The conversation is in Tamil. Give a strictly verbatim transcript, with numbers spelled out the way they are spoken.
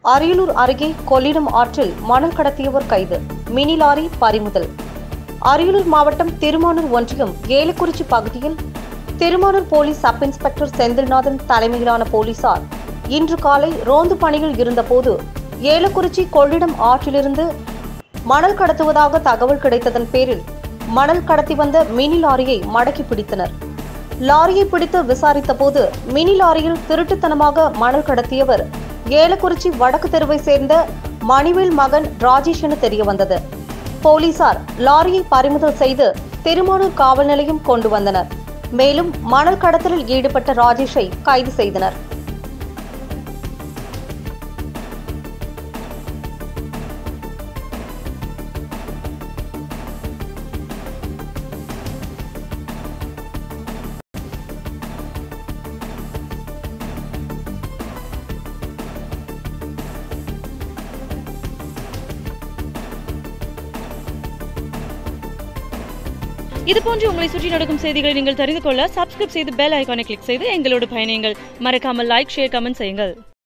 அரியலூர் அருகே கொள்ளிடம் ஆற்றில் மணல் கடத்தியவர் கைது. மினி லாரி பறிமுதல். அரியலூர் மாவட்டம் திருமானூர் ஒன்றியம் ஏலக்குறிச்சி பகுதியில் Thirumanur police sub inspector Senthilnathan தலைமையிலான போலீசார் இன்று காலை ரோந்து பணியில் இருந்தபோது ஏலக்குறிச்சி கொள்ளிடம் ஆற்றிலிருந்து மணல் கடத்துவதாக தகவல் கிடைத்ததன் பேரில் மணல் கடத்தி வந்த மினி லாரியை மடக்கி பிடித்தனர். லாரியை பிடித்து விசாரித்த போது மினி லாரியில் திருட்டுத்தனமாக மணல் கடத்தியவர் ஏலக்குறிச்சி வடக்கு தெருவை சேர்ந்த மணிவேல் மகன் ராஜேஷ் என தெரிய வந்தது. போலீசார் லாரியை பறிமுதல் செய்து திருமானூர் காவல் நிலையம் கொண்டு வந்தனர். மேலும் மணல் கடத்தலில் ஈடுபட்ட ராஜேஷை கைது செய்தனர். இதுபோன்று உங்களை சுற்றி நடக்கும் செய்திகளை நீங்கள் தெரிந்து கொள்ள சப்ஸ்கிரைப் செய்து பெல் ஐகானை கிளிக் செய்து எங்களோடு பயணியுங்கள். மறக்காமல் லைக், ஷேர், கமெண்ட் செய்யுங்கள்.